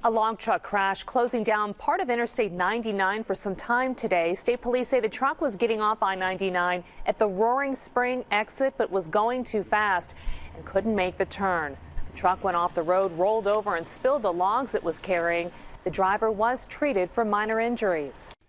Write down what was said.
A long truck crash closing down part of Interstate 99 for some time today. State police say the truck was getting off I-99 at the Roaring Spring exit, but was going too fast and couldn't make the turn. The truck went off the road, rolled over and spilled the logs it was carrying. The driver was treated for minor injuries.